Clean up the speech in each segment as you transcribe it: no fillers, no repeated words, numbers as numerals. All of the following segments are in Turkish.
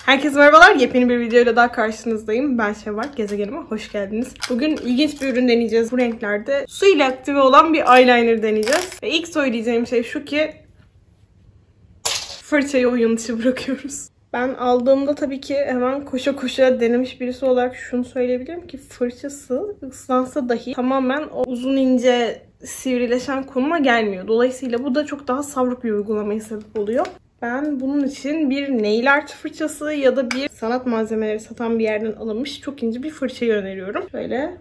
Herkese merhabalar. Yepyeni bir videoyla daha karşınızdayım. Ben Şevval. Gezegenime hoş geldiniz. Bugün ilginç bir ürün deneyeceğiz. Bu renklerde su ile aktive olan bir eyeliner deneyeceğiz. Ve ilk söyleyeceğim şey şu ki fırçayı oyun dışı bırakıyoruz. Ben aldığımda tabii ki hemen koşa koşa denemiş birisi olarak şunu söyleyebilirim ki fırçası ıslansa dahi tamamen o uzun ince sivrileşen konuma gelmiyor. Dolayısıyla bu da çok daha savruk bir uygulamaya sebep oluyor. Ben bunun için bir nail art fırçası ya da bir sanat malzemeleri satan bir yerden alınmış çok ince bir fırçayı öneriyorum. Böyle.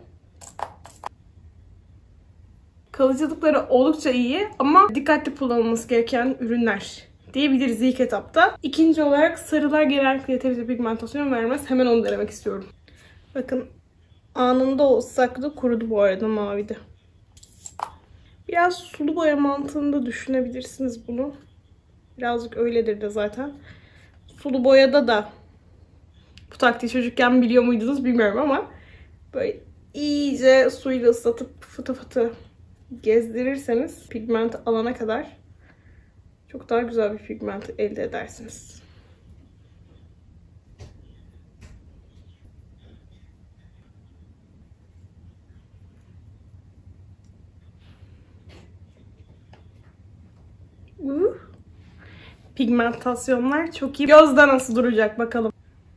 Kalıcılıkları oldukça iyi ama dikkatli kullanılması gereken ürünler diyebiliriz ilk etapta. İkinci olarak sarılar genellikle yeterince pigmentasyon vermez. Hemen onu denemek istiyorum. Bakın anında o ıslaklığı kurudu bu arada mavide. Biraz sulu boya mantığında düşünebilirsiniz bunu. Birazcık öyledir de zaten. Sulu boyada da bu taktiği çocukken biliyor muydunuz bilmiyorum ama böyle iyice suyla ıslatıp fıtı fıtı gezdirirseniz pigment alana kadar çok daha güzel bir pigment elde edersiniz. Pigmentasyonlar çok iyi. Gözde nasıl duracak bakalım.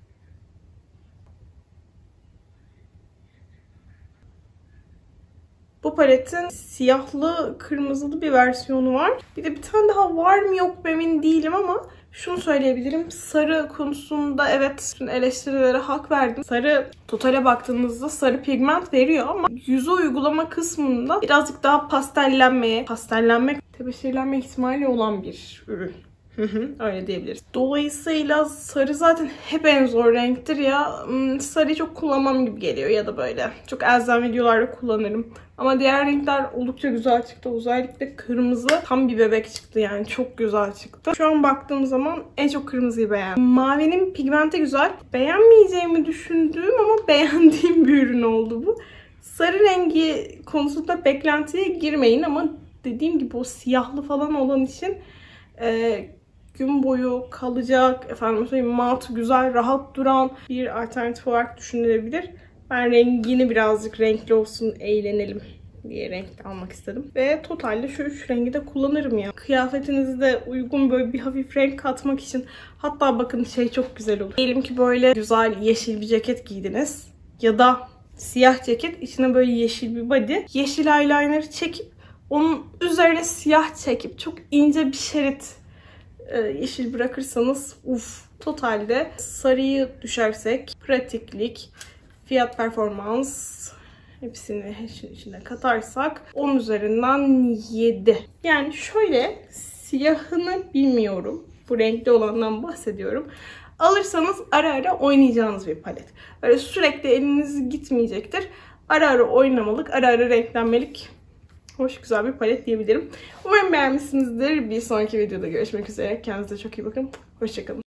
Bu paletin siyahlı kırmızılı bir versiyonu var. Bir de bir tane daha var mı yok mu emin değilim ama şunu söyleyebilirim. Sarı konusunda evet eleştirilere hak verdim. Sarı totale baktığınızda sarı pigment veriyor ama yüze uygulama kısmında birazcık daha tebeşirlenme ihtimali olan bir ürün. Öyle diyebiliriz. Dolayısıyla sarı zaten hep en zor renktir ya. Sarıyı çok kullanmam gibi geliyor ya da böyle. Çok elzem videolarda kullanırım. Ama diğer renkler oldukça güzel çıktı. Özellikle kırmızı tam bir bebek çıktı yani. Çok güzel çıktı. Şu an baktığım zaman en çok kırmızıyı beğendim. Mavinin pigmenti güzel. Beğenmeyeceğimi düşündüğüm ama beğendiğim bir ürün oldu bu. Sarı rengi konusunda beklentiye girmeyin ama dediğim gibi o siyahlı falan olan için gün boyu kalacak, mat, güzel, rahat duran bir alternatif olarak düşünülebilir. Ben rengini birazcık renkli olsun, eğlenelim diye renk almak istedim. Ve totalde şu üç rengi de kullanırım ya. Kıyafetinizde uygun böyle bir hafif renk katmak için. Hatta bakın şey çok güzel olur. Diyelim ki böyle güzel yeşil bir ceket giydiniz. Ya da siyah ceket, içine böyle yeşil bir body. Yeşil eyeliner'ı çekip onun üzerine siyah çekip çok ince bir şerit yeşil bırakırsanız totalde sarıyı düşersek pratiklik, fiyat performans hepsini içine katarsak 10 üzerinden 7. Yani şöyle siyahını bilmiyorum. Bu renkli olandan bahsediyorum. Alırsanız ara ara oynayacağınız bir palet. Böyle sürekli eliniz gitmeyecektir. Ara ara oynamalık, ara ara renklenmelik. Hoş, güzel bir palet diyebilirim. Umarım beğenmişsinizdir. Bir sonraki videoda görüşmek üzere. Kendinize çok iyi bakın. Hoşça kalın.